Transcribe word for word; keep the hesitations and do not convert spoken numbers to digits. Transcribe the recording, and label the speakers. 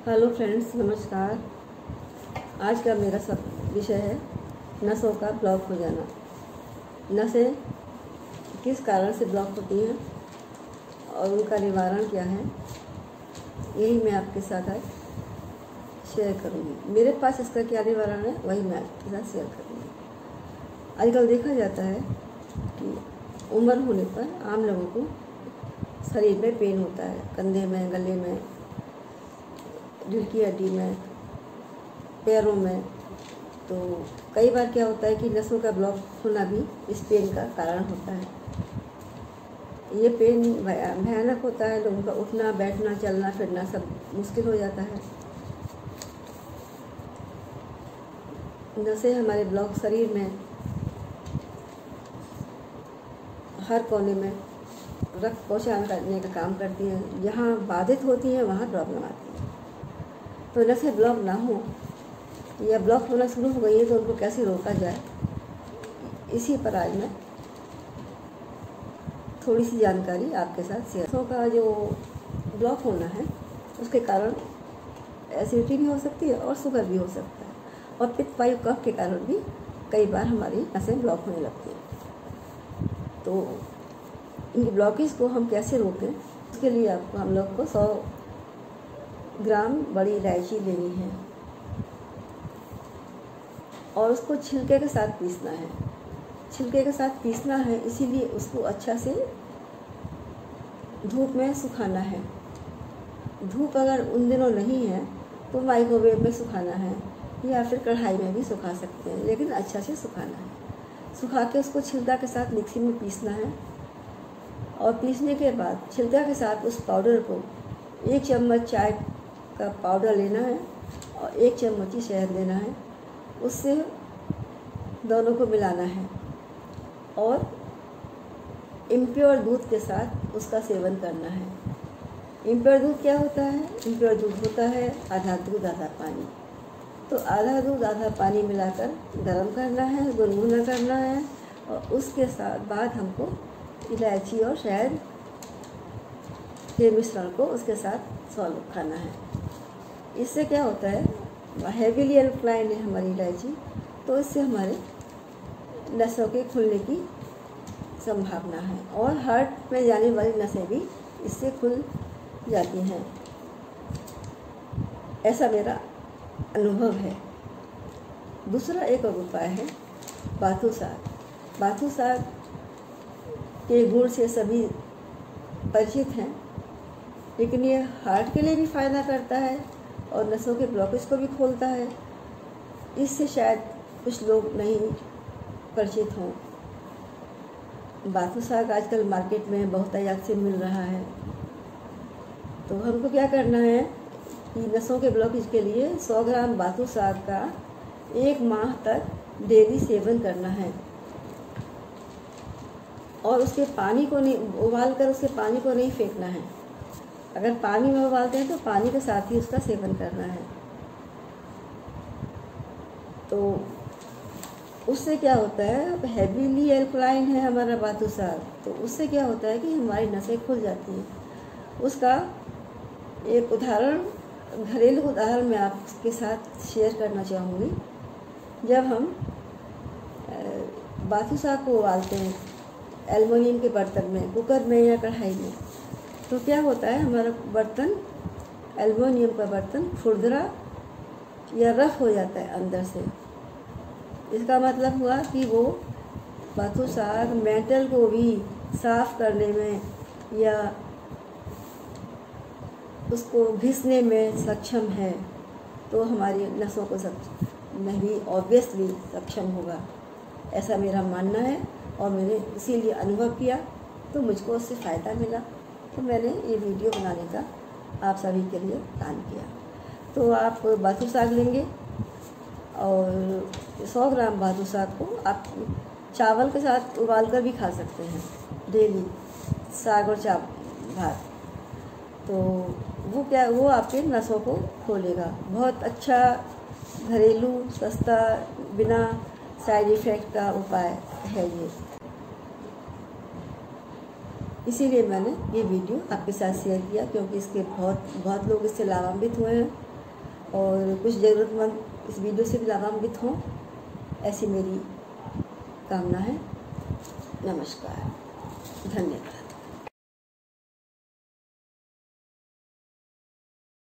Speaker 1: Hello friends, नमस्कार। आज का मेरा सब विषय है नसों का ब्लॉक हो जाना। नसें किस कारण से ब्लॉक होती हैं और उनका निवारण क्या है, यही मैं आपके साथ आज शेयर करूँगी। मेरे पास इसका क्या निवारण है वही मैं आपके साथ शेयर करूँगी। आजकल देखा जाता है कि उम्र होने पर आम लोगों को शरीर में पेन होता है, कंधे में, गले में, रीढ़ की हड्डी में, पैरों में। तो कई बार क्या होता है कि नसों का ब्लॉक होना भी इस पेन का कारण होता है। ये पेन भयानक होता है, लोगों का उठना, बैठना, चलना फिरना सब मुश्किल हो जाता है। नसें हमारे ब्लॉक शरीर में हर कोने में रक्त पहुँचाने करने का काम करती हैं। जहाँ बाधित होती हैं वहाँ प्रॉब्लम आती है। तो नसें ब्लॉक ना हो या ब्लॉक होना शुरू हो गई है तो उनको कैसे रोका जाए, इसी पर आज मैं थोड़ी सी जानकारी आपके साथ शेयर। नसों का जो ब्लॉक होना है उसके कारण एसिडिटी भी हो सकती है और शुगर भी हो सकता है, और पित्त वायु कफ के कारण भी कई बार हमारी नसें ब्लॉक होने लगती हैं। तो इन ब्लॉकेज को हम कैसे रोकें, उसके लिए आपको हम लोग को सौ ग्राम बड़ी इलायची लेनी है और उसको छिलके के साथ पीसना है। छिलके के साथ पीसना है इसीलिए उसको अच्छा से धूप में सुखाना है। धूप अगर उन दिनों नहीं है तो माइक्रोवेव में सुखाना है या फिर कढ़ाई में भी सुखा सकते हैं, लेकिन अच्छा से सुखाना है। सुखा के उसको छिलका के साथ मिक्सी में पीसना है और पीसने के बाद छिलका के साथ उस पाउडर को एक चम्मच चाय का पाउडर लेना है और एक चम्मच ही शहद लेना है। उससे दोनों को मिलाना है और इम्प्योर दूध के साथ उसका सेवन करना है। इम्प्योर दूध क्या होता है? इम्प्योर दूध होता है आधा दूध आधा पानी। तो आधा दूध आधा पानी मिलाकर गर्म करना है, गुनगुना करना है और उसके साथ बाद हमको इलायची और शहद के मिश्रण को उसके साथ सॉल्व खाना है। इससे क्या होता है, हेवीली अल्कलाइन है हमारी इलायची, तो इससे हमारे नसों के खुलने की संभावना है और हार्ट में जाने वाली नसें भी इससे खुल जाती हैं। ऐसा मेरा अनुभव है। दूसरा एक और उपाय है बाथू साग। बाथू साग के गुण से सभी परिचित हैं, लेकिन ये हार्ट के लिए भी फ़ायदा करता है और नसों के ब्लॉकेज को भी खोलता है। इससे शायद कुछ लोग नहीं परिचित हों। बाथू साग आजकल मार्केट में बहुत आयात से मिल रहा है। तो हमको क्या करना है कि नसों के ब्लॉकेज के लिए सौ ग्राम बाथू साग का एक माह तक डेली सेवन करना है और उसके पानी को नहीं उबाल कर उसके पानी को नहीं फेंकना है। अगर पानी में उबालते हैं तो पानी के साथ ही उसका सेवन करना है। तो उससे क्या होता है, हेवीली एल्कलाइन है हमारा बाथू साग, तो उससे क्या होता है कि हमारी नसें खुल जाती हैं। उसका एक उदाहरण, घरेलू उदाहरण मैं आपके साथ शेयर करना चाहूँगी। जब हम बाथू साग को उबालते हैं एल्युमिनियम के बर्तन में, कुकर में या कढ़ाई में, तो क्या होता है, हमारा बर्तन, एल्युमिनियम का बर्तन खुरदरा या रफ हो जाता है अंदर से। इसका मतलब हुआ कि वो बाथू साग मेटल को भी साफ करने में या उसको घिसने में सक्षम है, तो हमारी नसों को सब में भी ऑब्वियसली सक्षम होगा। ऐसा मेरा मानना है और मैंने इसीलिए अनुभव किया, तो मुझको उससे फ़ायदा मिला, तो मैंने ये वीडियो बनाने का आप सभी के लिए प्लान किया। तो आप बाथू साग लेंगे और सौ ग्राम बाथू साग को आप चावल के साथ उबाल कर भी खा सकते हैं डेली, साग और चावल भात। तो वो क्या, वो आपके नसों को खोलेगा। बहुत अच्छा घरेलू, सस्ता, बिना साइड इफ़ेक्ट का उपाय है ये। इसीलिए मैंने ये वीडियो आपके साथ शेयर किया, क्योंकि इसके बहुत बहुत लोग इससे लाभान्वित हुए हैं और कुछ ज़रूरतमंद इस वीडियो से भी लाभान्वित हों, ऐसी मेरी कामना है। नमस्कार, धन्यवाद।